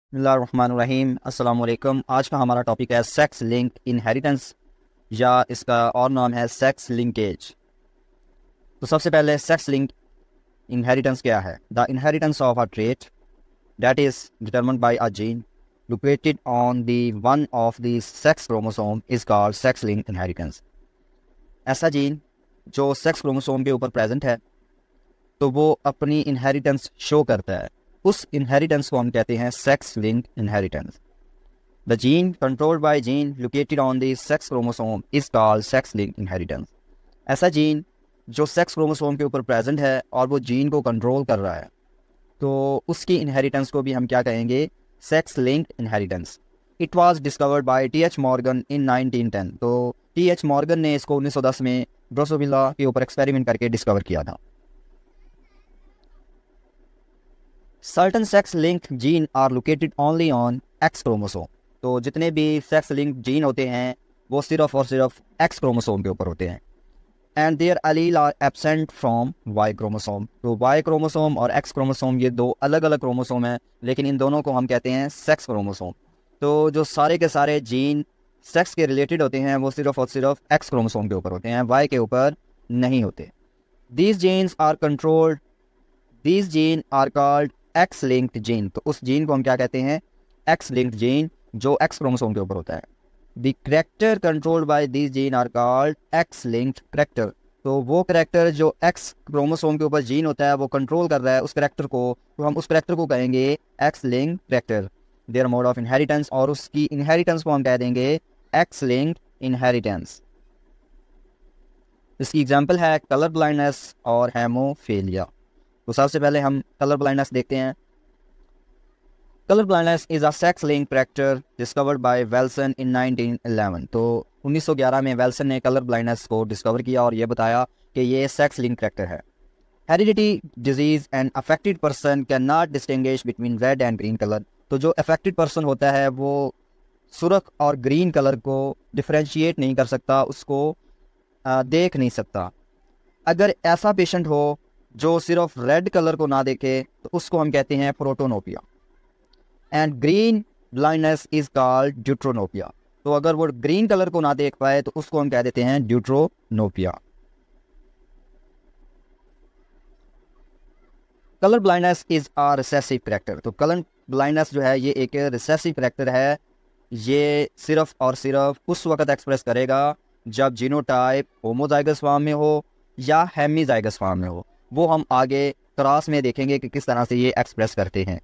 बिस्मिल्लाहिर्रहमानिर्रहीम अस्सलाम वालेकुम। आज का हमारा टॉपिक है सेक्स लिंक इनहेरिटेंस, या इसका और नाम है सेक्स लिंकेज। तो सबसे पहले सेक्स लिंक इनहेरिटेंस क्या है? The inheritance of a trait that is determined by a gene located on the one of the sex chromosome is called sex link inheritance. ऐसा जीन जो सेक्स क्रोमोसोम के ऊपर present है तो वो अपनी इनहेरिटेंस शो करता है, उस इनहेरिटेंस को हम कहते हैं sex link inheritance. The gene controlled by gene located on the sex chromosome is called sex linked inheritance। ऐसा जीन जो सेक्स क्रोमोसोम के ऊपर प्रेजेंट है और वो जीन को कंट्रोल कर रहा है, तो उसकी इनहेरिटेंस को भी हम क्या कहेंगे? Sex linked inheritance. It was discovered by T H. Morgan in 1910। तो टी.एच. मॉर्गन ने इसको 1910 में ड्रोसोबिला के ऊपर एक्सपेरिमेंट करके डिस्कवर किया था। Certain sex link gene are located only on X chromosome. तो जितने भी सेक्स लिंक जीन होते हैं वो सिर्फ और सिर्फ एक्स क्रोमोसोम के ऊपर होते हैं। And their allele are absent from Y chromosome. तो वाई क्रोमोसोम और एक्स क्रोमोसोम ये दो अलग अलग क्रोमोसोम हैं, लेकिन इन दोनों को हम कहते हैं सेक्स क्रोमोसोम। तो जो सारे के सारे जीन सेक्स के रिलेटेड होते हैं वो सिर्फ और सिर्फ एक्स क्रोमोसोम के ऊपर होते हैं, वाई के ऊपर नहीं होते। These genes are controlled, these gene are called X linked gene. तो उस जीन को हम क्या कहते हैं? एक्स लिंक्ड जीन, जो एक्स क्रोमोसोम के ऊपर होता है। The character controlled by this gene are called X linked character. तो वो करैक्टर जो एक्स क्रोमोसोम के ऊपर जीन होता है वो कंट्रोल कर रहा है उस करैक्टर को, तो हम उस करैक्टर को कहेंगे X linked character. Their mode of inheritance, और उसकी इनहेरिटेंस को हम कह देंगे एक्स लिंक्ड इनहेरिटेंस। इसकी एग्जाम्पल है कलर ब्लाइंडनेस और हेमोफीलिया। तो सबसे पहले हम कलर ब्लाइंडनेस देखते हैं। Colour blindness is a sex link character discovered by Wilson in 1911। तो 1911 में वेल्सन ने कलर ब्लाइंडनेस को डिस्कवर किया और ये बताया कि ये सेक्स लिंक करैक्टर है। Heredity disease and affected person can not distinguish between red and green colour. तो जो अफेक्टेड पर्सन होता है वो सुर्ख और ग्रीन कलर को डिफ्रेंशिएट नहीं कर सकता, उसको देख नहीं सकता। अगर ऐसा पेशेंट हो जो सिर्फ रेड कलर को ना देखे तो उसको हम कहते हैं protanopia. And green blindness is called deuteranopia. तो अगर वो ग्रीन कलर को ना देख पाए तो उसको हम कह देते हैं deuteranopia. Colour blindness is a recessive character. तो कलर ब्लाइंडनेस जो है ये एक रिसेसिव करैक्टर है। ये सिर्फ और सिर्फ उस वक्त एक्सप्रेस करेगा जब जीनोटाइप होमोजाइगस फॉर्म में हो या हेमीजाइगस फॉर्म में हो। वो हम आगे क्रॉस में देखेंगे कि किस तरह से ये एक्सप्रेस करते हैं।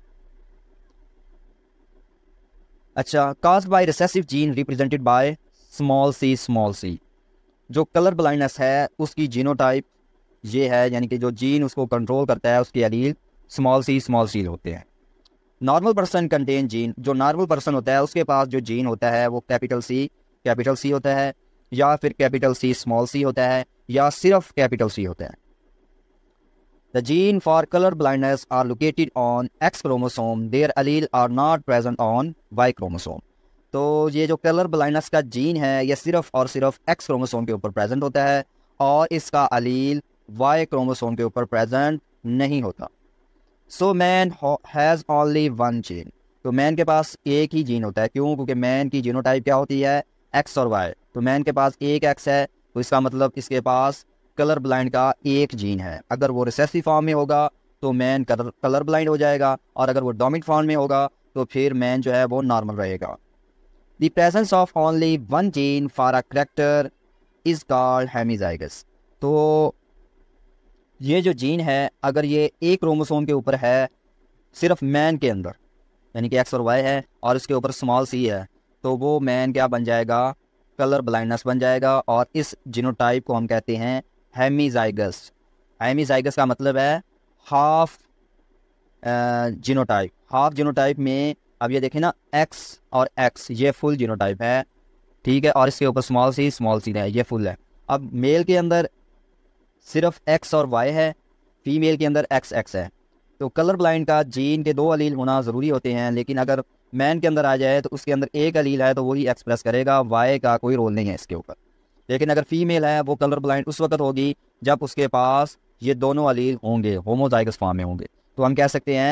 अच्छा, caused by recessive gene represented by small c. जो कलर ब्लाइंडनेस है उसकी जीनोटाइप ये है, यानी कि जो जीन उसको कंट्रोल करता है उसके एलील स्मॉल सी होते हैं। Normal person contain gene. जो नॉर्मल पर्सन होता है उसके पास जो जीन होता है वो कैपिटल सी होता है, या फिर कैपिटल सी स्मॉल सी होता है, या सिर्फ कैपिटल सी होता है। The gene for color blindness are located on X chromosome. Their allele are not present on Y chromosome. तो ये जो कलर ब्लाइंडनेस का जीन है ये सिर्फ और सिर्फ X क्रोमोसोम के ऊपर प्रेजेंट होता है और इसका अलील Y क्रोमोसोम के ऊपर प्रेजेंट नहीं होता। So man has only one gene. तो मैन के पास एक ही जीन होता है। क्यों? क्योंकि मैन की जीनोटाइप क्या होती है? X और Y। तो मैन के पास एक X है, तो इसका मतलब इसके पास कलर ब्लाइंड का एक जीन है। अगर वो रिसेसिव फॉर्म में होगा तो मैन कलर ब्लाइंड हो जाएगा, और अगर वो डोमिनेंट फॉर्म में होगा तो फिर मैन जो है वो नॉर्मल रहेगा। The presence of only one gene for a character is called hemizygous. तो ये जो जीन है अगर ये एक क्रोमोसोम के ऊपर है सिर्फ मैन के अंदर, यानी कि एक्स और वाई है और इसके ऊपर स्मॉल सी है, तो वो मैन क्या बन जाएगा? कलर ब्लाइंडनेस बन जाएगा, और इस जीनोटाइप को हम कहते हैं हेमीजाइगस। हेमीजाइगस का मतलब है हाफ जीनोटाइप। हाफ जीनोटाइप में अब ये देखें ना, एक्स और एक्स ये फुल जीनोटाइप है, ठीक है, और इसके ऊपर स्मॉल सी है, ये फुल है। अब मेल के अंदर सिर्फ एक्स और वाई है, फीमेल के अंदर एक्स है। तो कलर ब्लाइंड का जीन के दो अलील होना ज़रूरी होते हैं, लेकिन अगर मैन के अंदर आ जाए तो उसके अंदर एक अलील है तो वही एक्सप्रेस करेगा, वाई का कोई रोल नहीं है इसके ऊपर। लेकिन अगर फीमेल है वो कलर ब्लाइंड उस वक्त होगी जब उसके पास ये दोनों अलील होंगे, होमोजाइगस फॉर्म में होंगे। तो हम कह सकते हैं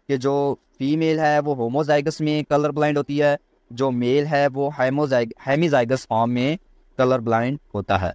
कि जो फीमेल है वो होमोजाइगस में कलर ब्लाइंड होती है, जो मेल है वो हेमीजाइगस फॉर्म में कलर ब्लाइंड होता है।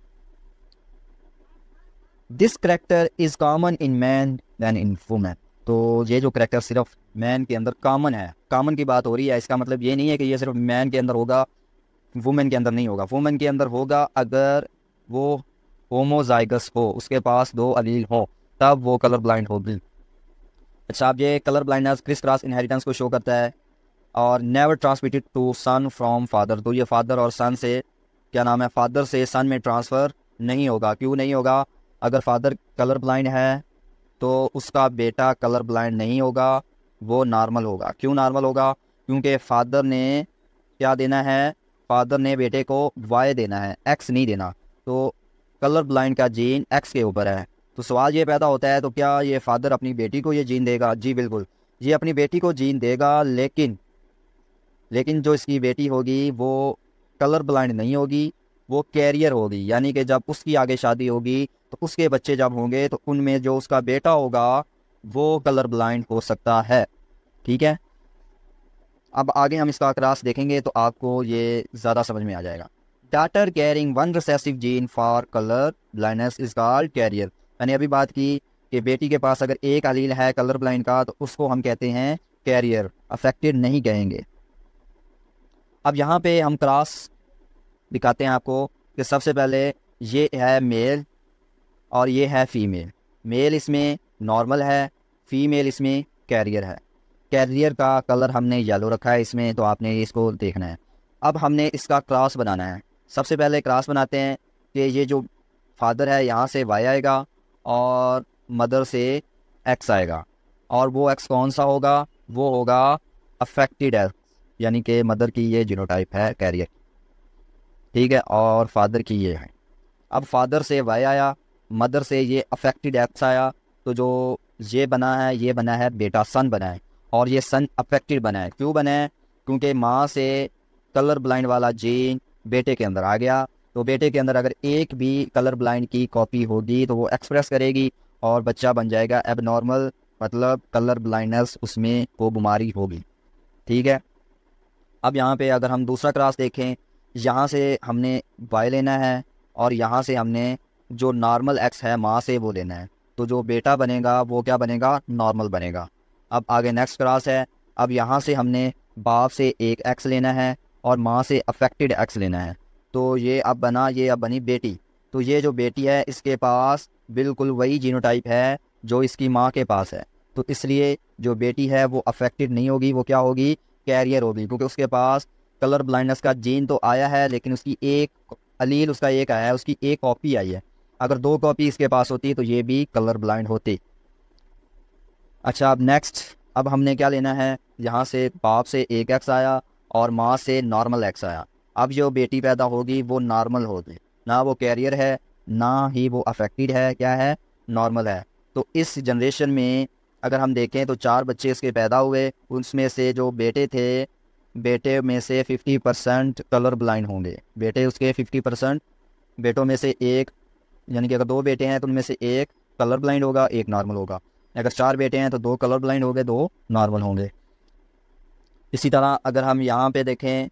This character is common in man then in women. तो ये जो करेक्टर सिर्फ मैन के अंदर कॉमन है, कॉमन की बात हो रही है, इसका मतलब ये नहीं है कि ये सिर्फ मैन के अंदर होगा, वुमेन के अंदर नहीं होगा। वुमेन के अंदर होगा अगर वो होमोजाइगस हो, उसके पास 2 अलील हो, तब वो कलर ब्लाइंड होगी। अच्छा, अब ये colour blindness criss cross inheritance को शो करता है और never transmitted to son from father. तो ये फादर और सन से, क्या नाम है, फादर से सन में ट्रांसफ़र नहीं होगा। क्यों नहीं होगा? अगर फादर कलर ब्लाइंड है तो उसका बेटा कलर ब्लाइंड नहीं होगा, वो नॉर्मल होगा। क्यों नॉर्मल होगा? क्योंकि फादर ने क्या देना है, फादर ने बेटे को वाई देना है, एक्स नहीं देना। तो कलर ब्लाइंड का जीन एक्स के ऊपर है। तो सवाल ये पैदा होता है, तो क्या ये फादर अपनी बेटी को ये जीन देगा? जी बिल्कुल, ये अपनी बेटी को जीन देगा, लेकिन जो इसकी बेटी होगी वो कलर ब्लाइंड नहीं होगी, वो कैरियर होगी। यानी कि जब उसकी आगे शादी होगी तो उसके बच्चे जब होंगे तो उनमें जो उसका बेटा होगा वो कलर ब्लाइंड हो सकता है। ठीक है, अब आगे हम इसका क्रास देखेंगे तो आपको ये ज़्यादा समझ में आ जाएगा। Daughter carrying one recessive gene for colour blindness is called carrier. मैंने अभी बात की कि बेटी के पास अगर एक अलील है कलर ब्लाइंड का तो उसको हम कहते हैं कैरियर, अफेक्टेड नहीं कहेंगे। अब यहाँ पे हम क्रॉस दिखाते हैं आपको कि सबसे पहले ये है मेल और ये है फीमेल। मेल इसमें नॉर्मल है, फीमेल इसमें कैरियर है। कैरियर का कलर हमने येलो रखा है इसमें, तो आपने इसको देखना है। अब हमने इसका क्रॉस बनाना है। सबसे पहले क्रॉस बनाते हैं कि ये जो फादर है यहाँ से वाई आएगा और मदर से एक्स आएगा, और वो एक्स कौन सा होगा? वो होगा अफेक्टेड एक्स, यानी कि मदर की ये जीनोटाइप है कैरियर। ठीक है, और फादर की ये है। अब फादर से वाई आया, मदर से ये अफेक्टेड एक्स आया, तो जो ये बना है, ये बना है बेटा, सन बना है, और ये सन अफेक्टेड बना है। क्यों बना है? क्योंकि माँ से कलर ब्लाइंड वाला जीन बेटे के अंदर आ गया। तो बेटे के अंदर अगर एक भी कलर ब्लाइंड की कॉपी होगी तो वो एक्सप्रेस करेगी और बच्चा बन जाएगा एबनॉर्मल, मतलब कलर ब्लाइंडनेस उसमें वो बीमारी होगी। ठीक है, अब यहाँ पे अगर हम दूसरा क्रॉस देखें, यहाँ से हमने वाई लेना है और यहाँ से हमने जो नॉर्मल एक्स है माँ से वो लेना है। तो जो बेटा बनेगा वो क्या बनेगा? नॉर्मल बनेगा। अब आगे नेक्स्ट क्रॉस है। अब यहाँ से हमने बाप से एक एक्स लेना है और माँ से अफेक्टेड एक्स लेना है। तो ये अब बनी बेटी। तो ये जो बेटी है इसके पास बिल्कुल वही जीनोटाइप है जो इसकी माँ के पास है। तो इसलिए जो बेटी है वो अफेक्टेड नहीं होगी, वो क्या होगी? कैरियर होगी, क्योंकि उसके पास कलर ब्लाइंडनेस का जीन तो आया है लेकिन उसकी एक अलील उसका एक आया है, उसकी एक कॉपी आई है। अगर 2 कॉपी इसके पास होती तो ये भी कलर ब्लाइंड होती। अच्छा, अब नेक्स्ट, अब हमने क्या लेना है? यहाँ से बाप से एक एक्स आया और माँ से नॉर्मल एक्स आया। अब जो बेटी पैदा होगी वो नॉर्मल होगी, ना वो कैरियर है ना ही वो अफेक्टेड है, क्या है? नॉर्मल है। तो इस जनरेशन में अगर हम देखें तो 4 बच्चे इसके पैदा हुए, उसमें से जो बेटे थे, बेटे में से 50% कलर ब्लाइंड होंगे। बेटे उसके 50%, बेटों में से एक, यानी कि अगर 2 बेटे हैं तो उनमें से एक कलर ब्लाइंड होगा, एक नॉर्मल होगा। अगर 4 बेटे हैं तो 2 कलर ब्लाइंड होंगे, 2 नॉर्मल होंगे। इसी तरह अगर हम यहाँ पे देखें,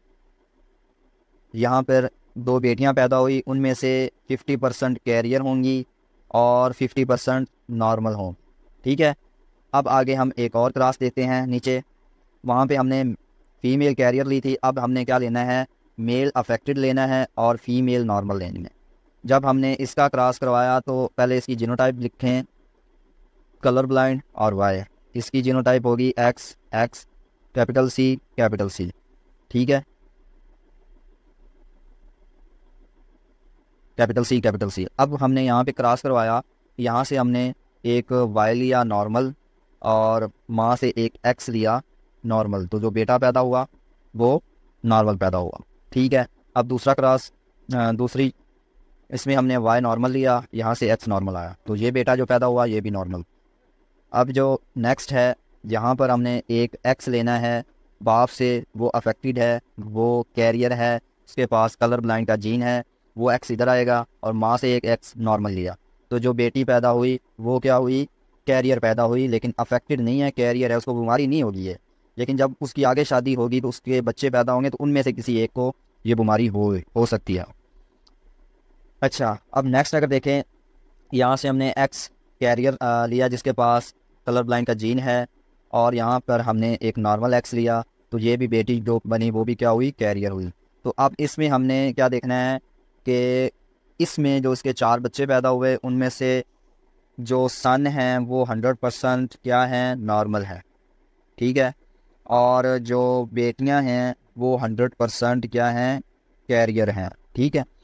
यहाँ पर 2 बेटियाँ पैदा हुई, उनमें से 50% कैरियर होंगी और 50% नॉर्मल हों। ठीक है, अब आगे हम एक और क्रॉस देते हैं नीचे। वहाँ पे हमने फीमेल कैरियर ली थी, अब हमने क्या लेना है? मेल अफेक्टेड लेना है और फीमेल नॉर्मल लेनी है। जब हमने इसका क्रॉस करवाया तो पहले इसकी जीनोटाइप लिखें, कलर ब्लाइंड और वाई। इसकी जीनोटाइप होगी एक्स एक्स कैपिटल सी। ठीक है, कैपिटल सी। अब हमने यहाँ पे क्रॉस करवाया, यहाँ से हमने एक वाई लिया नॉर्मल और माँ से एक एक्स लिया नॉर्मल, तो जो बेटा पैदा हुआ वो नॉर्मल पैदा हुआ। ठीक है, अब दूसरा क्रॉस, दूसरी इसमें हमने वाई नॉर्मल लिया, यहाँ से एक्स नॉर्मल आया, तो ये बेटा जो पैदा हुआ ये भी नॉर्मल। अब जो नेक्स्ट है, यहाँ पर हमने एक एक्स लेना है, बाप से वो अफेक्टेड है, वो कैरियर है, उसके पास कलर ब्लाइंड का जीन है, वो एक्स इधर आएगा, और माँ से एक एक्स नॉर्मल लिया, तो जो बेटी पैदा हुई वो क्या हुई? कैरियर पैदा हुई, लेकिन अफेक्टेड नहीं है, कैरियर है, उसको बीमारी नहीं होगी है। लेकिन जब उसकी आगे शादी होगी तो उसके बच्चे पैदा होंगे तो उनमें से किसी एक को ये बीमारी हो सकती है। अच्छा, अब नेक्स्ट अगर देखें, यहाँ से हमने एक्स कैरियर लिया जिसके पास कलर ब्लाइंड का जीन है, और यहाँ पर हमने एक नॉर्मल एक्स लिया, तो ये भी बेटी जो बनी वो भी क्या हुई, कैरियर हुई। तो अब इसमें हमने क्या देखना है कि इसमें जो इसके 4 बच्चे पैदा हुए उनमें से जो सन हैं वो 100% क्या हैं, नॉर्मल है, ठीक है, और जो बेटियां हैं वो 100% क्या हैं, कैरियर हैं, ठीक है।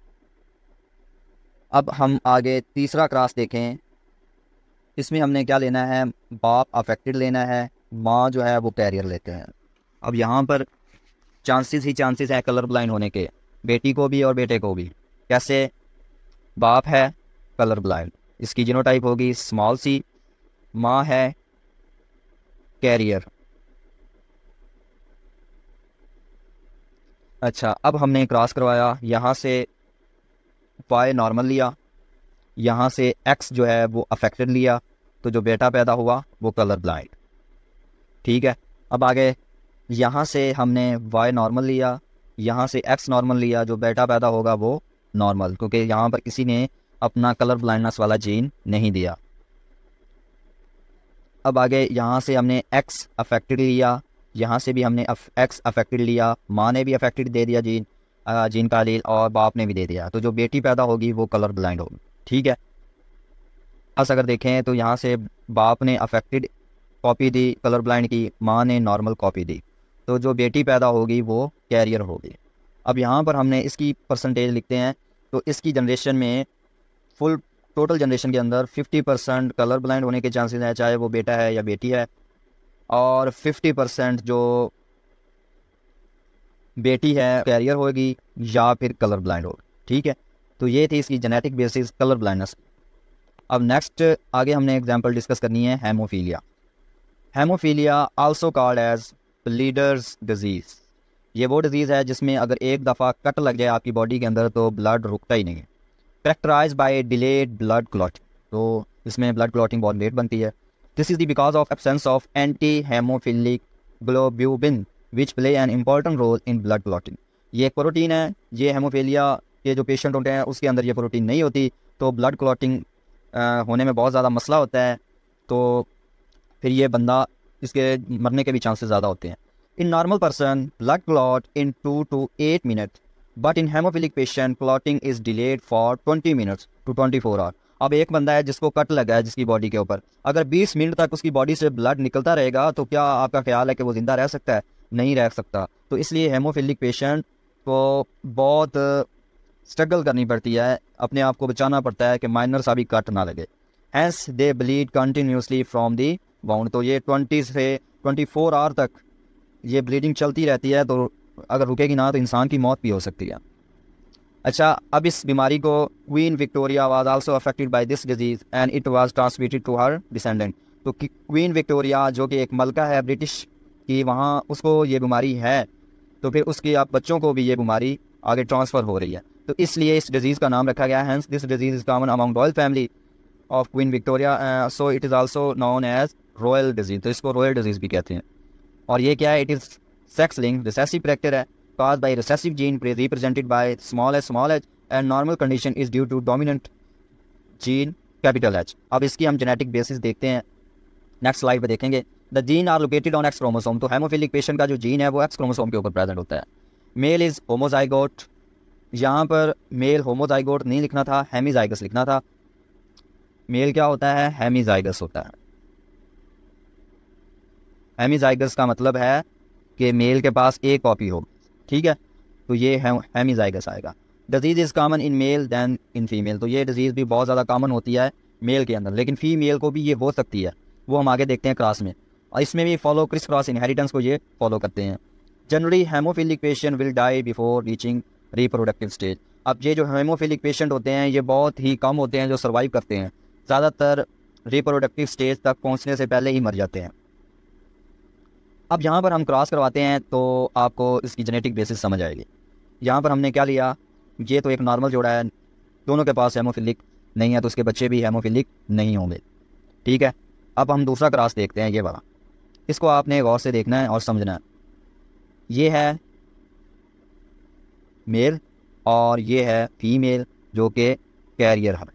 अब हम आगे तीसरा क्रॉस देखें, इसमें हमने क्या लेना है, बाप अफेक्टेड लेना है, माँ जो है वो कैरियर लेते हैं। अब यहाँ पर चांसेस ही चांसेस हैं कलर ब्लाइंड होने के, बेटी को भी और बेटे को भी। कैसे, बाप है कलर ब्लाइंड, इसकी जीनोटाइप होगी स्मॉल सी, माँ है कैरियर। अच्छा, अब हमने क्रॉस करवाया, यहाँ से वाई नॉर्मल लिया, यहाँ से एक्स जो है वो अफेक्टेड लिया, तो जो बेटा पैदा हुआ वो कलर ब्लाइंड, ठीक है। अब आगे यहाँ से हमने वाई नॉर्मल लिया, यहाँ से एक्स नॉर्मल लिया, जो बेटा पैदा होगा वो नॉर्मल, क्योंकि यहाँ पर किसी ने अपना कलर ब्लाइंडनेस वाला जीन नहीं दिया। अब आगे यहाँ से हमने एक्स अफेक्टेड लिया, यहाँ से भी हमने एक्स अफेक्टेड लिया, माँ ने भी अफेक्टेड दे दिया जीन का एलील, और बाप ने भी दे दिया, तो जो बेटी पैदा होगी वो कलर ब्लाइंड होगी, ठीक है। बस अगर देखें तो यहाँ से बाप ने अफेक्टेड कॉपी दी कलर ब्लाइंड की, माँ ने नॉर्मल कॉपी दी, तो जो बेटी पैदा होगी वो कैरियर होगी। अब यहाँ पर हमने इसकी परसेंटेज लिखते हैं, तो इसकी जनरेशन में फुल टोटल जनरेशन के अंदर 50% कलर ब्लाइंड होने के चांसेस हैं, चाहे वो बेटा है या बेटी है, और 50% जो बेटी है कैरियर होगी या फिर कलर ब्लाइंड होगी, ठीक है। तो ये थी इसकी जेनेटिक बेसिस कलर ब्लाइंडनेस। अब नेक्स्ट आगे हमने एग्जांपल डिस्कस करनी है haemophilia. Haemophilia also called as bleeders disease. ये वो डिजीज़ है जिसमें अगर एक दफ़ा कट लग जाए आपकी बॉडी के अंदर तो ब्लड रुकता ही नहीं है। Characterize by delayed blood clotting, तो इसमें ब्लड क्लॉटिंग बहुत लेट बनती है। This is the because of absence of anti haemophilic globulin which play an important role in blood clotting. ये एक प्रोटीन है, ये हेमोफीलिया के जो पेशेंट होते हैं उसके अंदर ये प्रोटीन नहीं होती, तो ब्लड क्लॉटिंग होने में बहुत ज़्यादा मसला होता है, तो फिर ये बंदा इसके मरने के भी चांसेस ज़्यादा होते हैं। In normal person blood clot in 2 to 8 minute, but in haemophilic patient clotting is delayed for 20 minutes to 24 hour. अब एक बंदा है जिसको कट लगा है जिसकी बॉडी के ऊपर, अगर 20 मिनट तक उसकी बॉडी से ब्लड निकलता रहेगा तो क्या आपका ख्याल है कि वो ज़िंदा रह सकता है? नहीं रह सकता। तो इसलिए हेमोफिलिक पेशेंट को बहुत स्ट्रगल करनी पड़ती है, अपने आप को बचाना पड़ता है कि माइनर सा भी कट ना लगे। Hence they bleed continuously from the wound, तो ये 20 से 24 आवर तक ये ब्लीडिंग चलती रहती है, तो अगर रुकेगी ना तो इंसान की मौत भी हो सकती है। अच्छा, अब इस बीमारी को Queen Victoria was also affected by this disease and it was transmitted to her descendant. तो क्वीन विक्टोरिया जो कि एक मलका है ब्रिटिश की, वहाँ उसको ये बीमारी है, तो फिर उसके आप बच्चों को भी ये बीमारी आगे ट्रांसफ़र हो रही है, तो इसलिए इस डिजीज़ का नाम रखा गया है। Hence this disease is common among royal family of Queen Victoria, so it is also known as royal disease, तो इसको रॉयल डिजीज़ भी कहते हैं। और ये क्या है, it is sex link recessive character है, caused by recessive gene represented by small h, and normal condition is due to dominant gene capital H। अब इसकी हम जेनेटिक बेसिस देखते हैं, नेक्स्ट स्लाइड पे देखेंगे। The gene are located on X chromosome, तो haemophilic patient का जो जीन है वो एक्स क्रोमोसोम के ऊपर प्रेजेंट होता है। मेल इज होमोजाइगोट, यहाँ पर मेल होमोजाइगोट नहीं लिखना था, हेमीजाइगस लिखना था। मेल क्या होता है, हेमीजाइगस होता है। हेमीजाइगस का मतलब है कि मेल के पास एक कॉपी हो, ठीक है, तो ये हेमीजाइगस आएगा। Disease is common in male than in female, तो ये डिजीज़ भी बहुत ज़्यादा कॉमन होती है मेल के अंदर, लेकिन फीमेल को भी ये हो सकती है, वो हम आगे देखते हैं क्रॉस में। और इसमें भी फॉलो क्रिस क्रॉस इनहेरिटेंस को ये फॉलो करते हैं। Generally haemophilic patient will die before reaching reproductive stage. अब ये जो हेमोफिलिक पेशेंट होते हैं ये बहुत ही कम होते हैं जो सर्वाइव करते हैं, ज़्यादातर रिप्रोडक्टिव स्टेज तक पहुँचने से पहले ही मर जाते हैं। अब यहाँ पर हम क्रॉस करवाते हैं तो आपको इसकी जेनेटिक बेसिस समझ आएगी। यहाँ पर हमने क्या लिया, ये तो एक नॉर्मल जोड़ा है, दोनों के पास हेमोफिलिक नहीं है, तो उसके बच्चे भी हेमोफिलिक नहीं होंगे। ठीक है, अब हम दूसरा क्रॉस देखते हैं, ये वाला। इसको आपने गौर से देखना है और समझना है। ये है मेल और ये है फीमेल जो कि कैरियर है।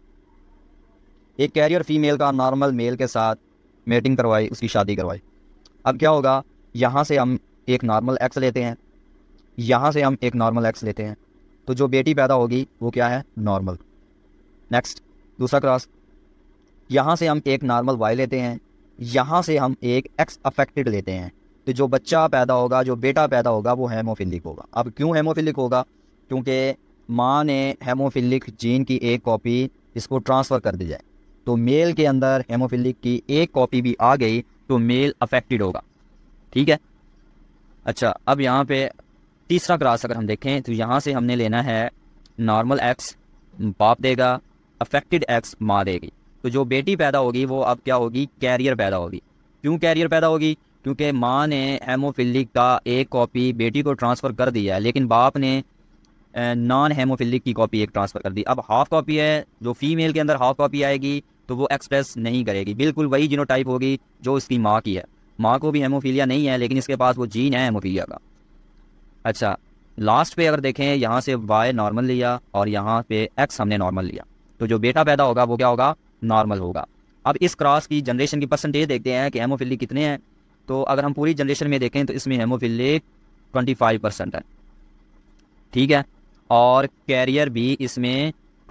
एक कैरियर फीमेल का नॉर्मल मेल के साथ मेटिंग करवाई, उसकी शादी करवाई। अब क्या होगा, यहाँ से हम एक नॉर्मल एक्स लेते हैं, यहाँ से हम एक नॉर्मल एक्स लेते हैं, तो जो बेटी पैदा होगी वो क्या है, नॉर्मल। नेक्स्ट दूसरा क्रॉस, यहाँ से हम एक नॉर्मल वाई लेते हैं, यहाँ से हम एक एक्स अफेक्टेड लेते हैं, तो जो बच्चा पैदा होगा, जो बेटा पैदा होगा वो हेमोफिलिक होगा। अब क्यों हेमोफिलिक होगा, क्योंकि माँ ने हेमोफिलिक जीन की एक कॉपी इसको ट्रांसफ़र कर दी जाए, तो मेल के अंदर हेमोफिलिक की एक कॉपी भी आ गई तो मेल अफेक्टेड होगा। ठीक है। अच्छा, अब यहाँ पे तीसरा क्रॉस अगर हम देखें तो यहाँ से हमने लेना है नॉर्मल एक्स बाप देगा, अफेक्टेड एक्स माँ देगी, तो जो बेटी पैदा होगी वो अब क्या होगी, कैरियर पैदा होगी। क्यों कैरियर पैदा होगी, क्योंकि माँ ने हेमोफिलिक का एक कॉपी बेटी को ट्रांसफ़र कर दिया है, लेकिन बाप ने नॉन हेमोफिलिक की कॉपी एक ट्रांसफ़र कर दी। अब हाफ कॉपी है, जो फीमेल के अंदर हाफ कॉपी आएगी तो वो एक्सप्रेस नहीं करेगी, बिल्कुल वही जीनोटाइप होगी जो इसकी माँ की है। माँ को भी हेमोफीलिया नहीं है, लेकिन इसके पास वो जीन है हेमोफीलिया का। अच्छा, लास्ट पे अगर देखें, यहाँ से वाई नॉर्मल लिया और यहाँ पे एक्स हमने नॉर्मल लिया, तो जो बेटा पैदा होगा वो क्या होगा, नॉर्मल होगा। अब इस क्रॉस की जनरेशन की परसेंटेज देखते हैं कि हेमोफिलिक कितने हैं। तो अगर हम पूरी जनरेशन में देखें तो इसमें हेमोफिलिक 25% है। ठीक है, और कैरियर भी इसमें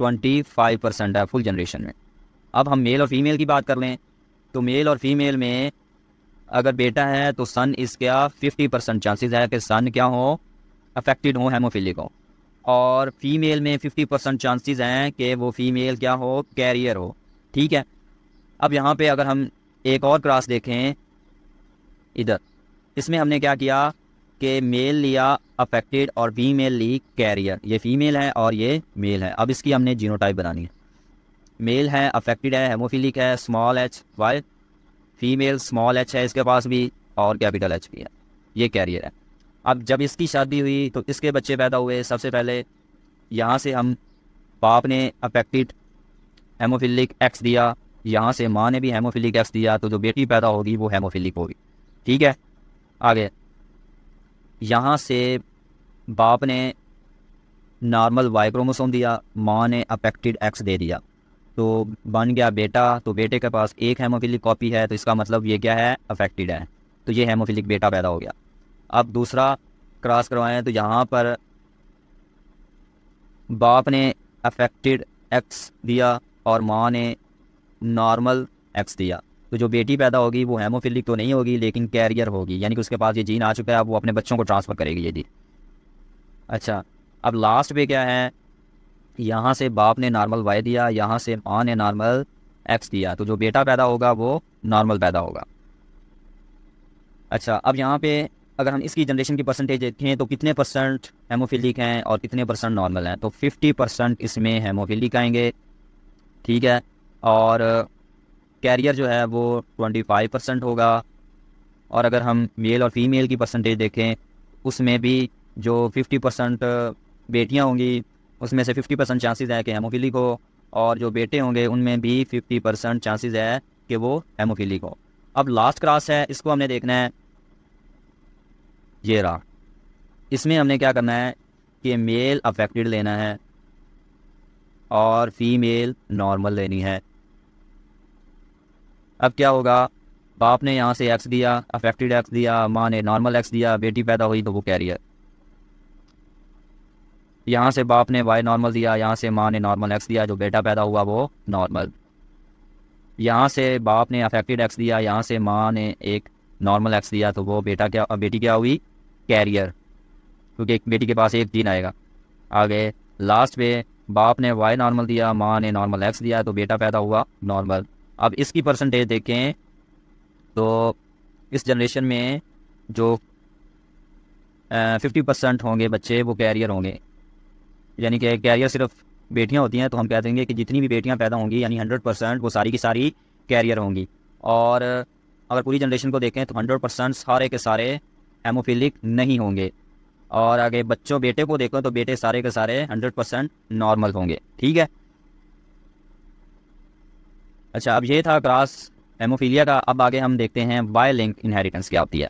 25% है फुल जनरेशन में। अब हम मेल और फीमेल की बात कर लें, तो मेल और फीमेल में अगर बेटा है तो सन इसका 50% चांसेस है कि सन क्या हो, अफेक्टेड हो, हेमोफिलिक हो, और फीमेल में 50% चांसेस हैं कि वो फीमेल क्या हो, कैरियर हो। ठीक है। अब यहाँ पे अगर हम एक और क्रॉस देखें इधर, इसमें हमने क्या किया कि मेल लिया अफेक्टेड और फीमेल ली कैरियर। ये फीमेल है और ये मेल है। अब इसकी हमने जीनोटाइप बनानी है। मेल है, अफेक्टेड है, हेमोफिलिक है, small H Y, female small H है इसके पास भी और कैपिटल एच भी है, ये कैरियर है। अब जब इसकी शादी हुई तो इसके बच्चे पैदा हुए। सबसे पहले यहाँ से हम बाप ने अफेक्टेड हेमोफिलिक एक्स दिया, यहाँ से माँ ने भी हेमोफिलिक एक्स दिया, तो जो बेटी पैदा होगी वो हेमोफिलिक होगी। ठीक है। आगे यहाँ से बाप ने नॉर्मल वाई क्रोमोसोम दिया, माँ ने अफेक्टेड एक्स दे दिया, तो बन गया बेटा। तो बेटे के पास एक हेमोफिलिक कॉपी है, तो इसका मतलब ये क्या है, अफेक्टेड है, तो ये हेमोफिलिक बेटा पैदा हो गया। अब दूसरा क्रॉस करवाएं तो यहाँ पर बाप ने अफेक्टेड एक्स दिया और माँ ने नॉर्मल एक्स दिया, तो जो बेटी पैदा होगी वो हेमोफिलिक तो नहीं होगी लेकिन कैरियर होगी, यानी कि उसके पास ये जीन आ चुका है, अब वो अपने बच्चों को ट्रांसफ़र करेगी ये जीन। अच्छा, अब लास्ट पे क्या है, यहाँ से बाप ने नॉर्मल वाई दिया, यहाँ से माँ ने नॉर्मल एक्स दिया, तो जो बेटा पैदा होगा वो नॉर्मल पैदा होगा। अच्छा, अब यहाँ पे अगर हम इसकी जनरेशन की परसेंटेज देखें तो कितने परसेंट हेमोफिलिक हैं और कितने परसेंट नॉर्मल हैं, तो 50% इसमें हेमोफिलिक आएंगे। ठीक है, और कैरियर जो है वो 25% होगा। और अगर हम मेल और फीमेल की परसेंटेज देखें उसमें भी जो 50% बेटियां होंगी उसमें से 50% चांसेस है कि हेमोफिलिक हो, और जो बेटे होंगे उनमें भी 50% चांसेस है कि वो हेमोफिलिक हो। अब लास्ट क्रॉस है, इसको हमने देखना है, ये रहा। इसमें हमने क्या करना है कि मेल अफेक्टेड लेना है और फीमेल नॉर्मल लेनी है। अब क्या होगा, बाप ने यहाँ से एक्स दिया, अफेक्टेड एक्स दिया, माँ ने नॉर्मल एक्स दिया, बेटी पैदा हुई तो वो कैरियर। यहाँ से बाप ने वाई नॉर्मल दिया, यहाँ से माँ ने नॉर्मल एक्स दिया, जो बेटा पैदा हुआ वो नॉर्मल। यहाँ से बाप ने अफेक्टेड एक्स दिया, यहाँ से माँ ने एक नॉर्मल एक्स दिया, तो वो बेटी क्या हुई, कैरियर, क्योंकि एक बेटी के पास एक जीन आएगा। आगे लास्ट पे बाप ने वाई नॉर्मल दिया, माँ ने नॉर्मल एक्स दिया, तो बेटा पैदा हुआ नॉर्मल। अब इसकी परसेंटेज देखें तो इस जनरेशन में जो 50% होंगे बच्चे वो कैरियर होंगे, यानी कि कैरियर सिर्फ बेटियां होती हैं, तो हम कह देंगे कि जितनी भी बेटियां पैदा होंगी यानी 100% वो सारी की सारी कैरियर होंगी। और अगर पूरी जनरेशन को देखें तो 100% सारे के सारे हेमोफिलिक नहीं होंगे। और आगे बच्चों बेटे को देखो तो बेटे सारे के सारे 100% नॉर्मल होंगे। ठीक है। अच्छा, अब ये था क्रॉस हेमोफीलिया का। अब आगे हम देखते हैं वाई लिंक इनहेरिटेंस क्या होती है।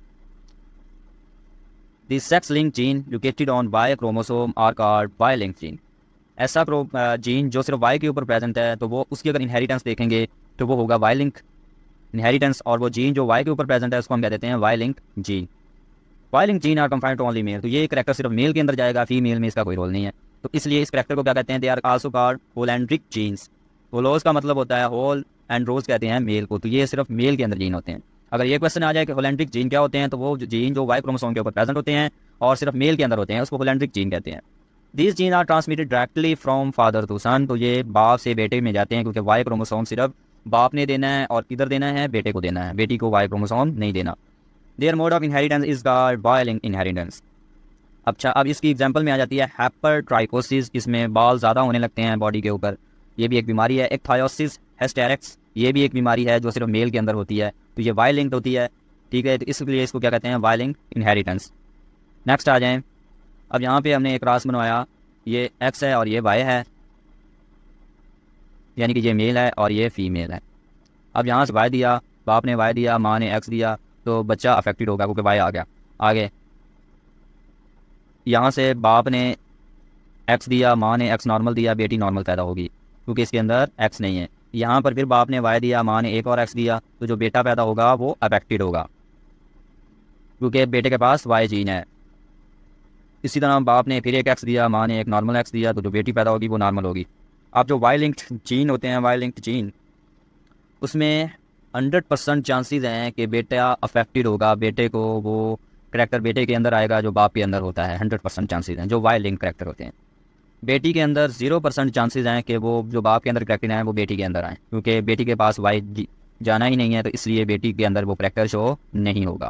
The sex link gene located on Y chromosome are called Y link gene. ऐसा जीन जो सिर्फ वाई के ऊपर प्रेजेंट है, तो वो उसकी अगर इनहेरिटेंस देखेंगे तो वो होगा वाई लिंक इनहेरिटेंस, और वो जीन जो वाई के ऊपर प्रेजेंट है उसको हम कह देते हैं Y link gene. Y link gene are confined to only male, तो ये करैक्टर सिर्फ मेल के अंदर जाएगा, फीमेल में इसका कोई रोल नहीं है। तो इसलिए इस करैक्टर को क्या कहते हैं, they are also called holandric genes. Holos का मतलब होता है होल, एंड रोज कहते हैं मेल को, तो ये सिर्फ मेल के अंदर जीन होते हैं। अगर ये क्वेश्चन आ जाए कि होलैंड्रिक जीन क्या होते हैं, तो वो जीन जो वाई क्रोमोसोम के ऊपर प्रेजेंट होते हैं और सिर्फ मेल के अंदर होते हैं, उसको होलैंड्रिक जीन कहते हैं। These gene are transmitted directly from father to son, तो ये बाप से बेटे में जाते हैं, क्योंकि वाई क्रोमोसोम सिर्फ बाप ने देना है और किधर देना है, बेटे को देना है, बेटी को वाई क्रोमोसोम नहीं देना। Their mode of inheritance is called Y link inheritance. अच्छा, अब इसकी एग्जांपल में आ जाती है हाइपरट्राइकोसिस, इसमें बाल ज़्यादा होने लगते हैं बॉडी के ऊपर, ये भी एक बीमारी है। इक्थायोसिस, हिस्टेरिक्स, ये भी एक बीमारी है जो सिर्फ मेल के अंदर होती है, तो ये वाई लिंक्ड होती है, ठीक है। तो इसलिए इसको क्या कहते हैं, वाई लिंक इनहेरिटेंस। नेक्स्ट आ जाएँ। अब यहाँ पे हमने एक क्रॉस बनवाया, ये एक्स है और ये वाई है, यानी कि ये मेल है और ये फीमेल है। अब यहाँ से वाई दिया, बाप ने वाई दिया, माँ ने एक्स दिया, तो बच्चा अफेक्टेड होगा क्योंकि वाई आ गया। आगे यहाँ से बाप ने एक्स दिया, माँ ने एक्स नॉर्मल दिया, बेटी नॉर्मल पैदा होगी क्योंकि इसके अंदर एक्स नहीं है। यहाँ पर फिर बाप ने वाई दिया, माँ ने एक और एक्स दिया, तो जो बेटा पैदा होगा वो अफेक्टेड होगा क्योंकि बेटे के पास वाई जीन है। इसी तरह बाप ने फिर एक एक्स दिया, माँ ने एक नॉर्मल एक्स दिया, तो जो बेटी पैदा होगी वो नॉर्मल होगी। अब जो वाई लिंक्ड जीन होते हैं, वाई लिंक्ड जीन, उसमें 100% चांसेस हैं कि बेटा अफेक्टेड होगा, बेटे को वो करैक्टर बेटे के अंदर आएगा जो बाप के अंदर होता है। 100% चांसेस हैं जो वाई लिंक करैक्टर होते हैं। बेटी के अंदर 0% चांसेस हैं कि वो जो बाप के अंदर करैक्टर आए वो बेटी के अंदर आए, क्योंकि बेटी के पास वाई जाना ही नहीं है, तो इसलिए बेटी के अंदर वो करैक्टर शो नहीं होगा।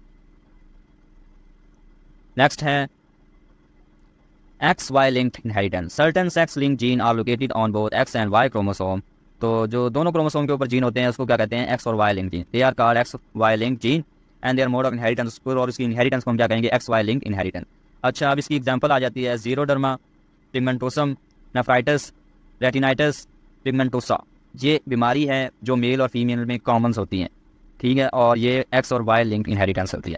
नेक्स्ट है X Y linked inheritance. Certain sex link gene are located on both X and Y chromosome, तो जो दोनों क्रोमोसोम के ऊपर जीन होते हैं उसको क्या कहते हैं, एक्स और Y link gene. They are called X Y link gene and their mode of inheritance, और इसकी इनहेरिटेंस को हम क्या कहेंगे, एक्स वाई लिंक इनहेरिटेंस। अच्छा, अब इसकी एग्जांपल आ जाती है xeroderma, pigmentosum, nephritis, retinitis pigmentosa. ये बीमारी है जो मेल और फीमेल में कॉमन्स होती हैं, ठीक है, और ये एक्स और वाई लिंक इनहेरिटेंस होती है।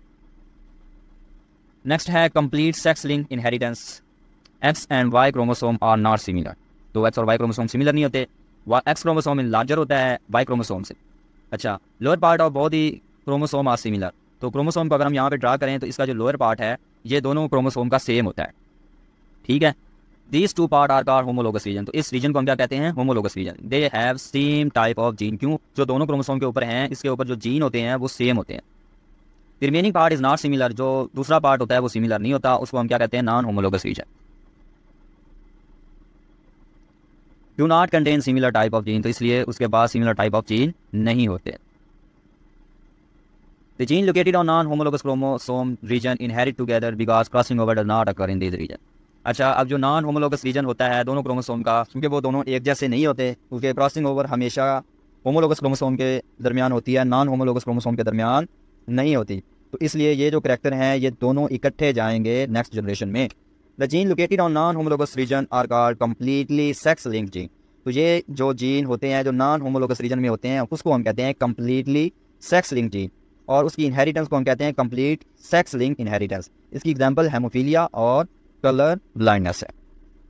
नेक्स्ट है complete sex link inheritance. X and Y chromosome are not similar, तो एक्स और वाई क्रोमोसोम सिमिलर नहीं होते। एक्स क्रोमोसोम लार्जर होता है वाई क्रोमोसोम से। अच्छा, lower part of both the chromosome are similar, तो क्रोमोसोम को अगर हम यहाँ पे ड्रा करें तो इसका जो लोअर पार्ट है ये दोनों क्रोमोसोम का सेम होता है, ठीक है। These two part are called homologous region, तो इस रीजन को हम क्या कहते हैं, homologous region. They have same type of gene, क्यों, जो दोनों क्रोमोसोम के ऊपर हैं इसके ऊपर जो जीन होते हैं वो सेम होते हैं। The remaining part is not similar, जो दूसरा पार्ट होता है वो सिमिलर नहीं होता, उसको हम क्या कहते हैं, non homologous region. Do not contain similar type of gene, तो इसलिए उसके पास सिमिलर टाइप ऑफ जीन नहीं होते। The gene located on non homologous chromosome region inherit together because crossing over does not occur in this region. अच्छा, अब जो non homologous reason होता है दोनों क्रोमोसोम का, क्योंकि वो दोनों एक जैसे नहीं होते, क्योंकि क्रॉसिंग ओवर हमेशा होमोलोगस क्रोमोसोम के दरमियान होती है, नॉन होमोलोगस क्रोमोसोम के दरमियान नहीं होती, तो इसलिए ये जो करैक्टर हैं ये दोनों इकट्ठे जाएंगे नेक्स्ट जनरेशन में। The gene located on non homologous region are called completely sex linked gene, तो ये जो जीन होते हैं जो नॉन होमोलोगस रीजन में होते हैं उसको हम कहते हैं कंप्लीटली सेक्स लिंक्ड जीन, और उसकी इनहेरिटेंस को हम कहते हैं कंप्लीट सेक्स लिंक इनहेरिटेंस। इसकी एग्जांपल हेमोफीलिया और कलर ब्लाइंडनेस है।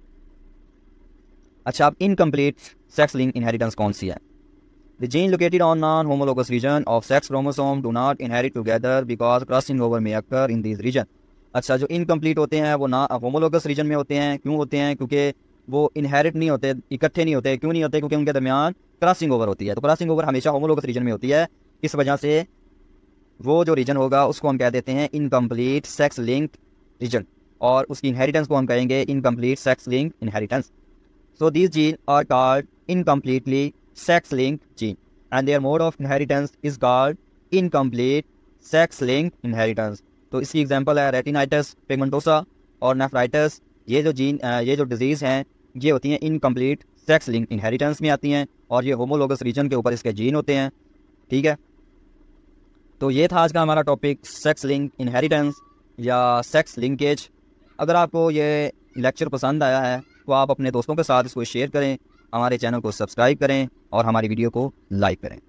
अच्छा, अब इनकम्प्लीट सेक्स लिंक इनहेरिटेंस कौन सी है? The gene located on non homologous region of sex chromosome do not inherit together because crossing over may occur in this region. अच्छा, जो इनकम्प्लीट होते हैं वो ना होमोलोगस रीजन में होते हैं, क्यों होते हैं, क्योंकि वो इनहेरिट नहीं होते, इकट्ठे नहीं होते। क्यों नहीं होते? क्योंकि उनके दरमियान क्रॉसिंग ओवर होती है, तो क्रॉसिंग ओवर हमेशा होमोलोगस रीजन में होती है, इस वजह से वो जो रीजन होगा उसको हम कह देते हैं इनकम्प्लीट सेक्स लिंक्ड रीजन, और उसकी इनहेरिटेंस को हम कहेंगे incomplete sex linked inheritance. So these gene are called incompletely sex linked gene and their mode of inheritance is called incomplete sex linked inheritance. तो इसकी एग्जांपल है रेटिनाइटिस पिगमेंटोसा और nephritis. ये जो डिजीज़ हैं ये होती हैं इनकम्प्लीट सेक्स लिंक्ड इनहेरिटेंस में आती हैं, और ये होमोलोगस रीजन के ऊपर इसके जीन होते हैं, ठीक है। तो ये था आज का हमारा टॉपिक, सेक्स लिंक इनहेरिटेंस या सेक्स लिंकेज। अगर आपको ये लेक्चर पसंद आया है तो आप अपने दोस्तों के साथ इसको शेयर करें, हमारे चैनल को सब्सक्राइब करें और हमारी वीडियो को लाइक करें।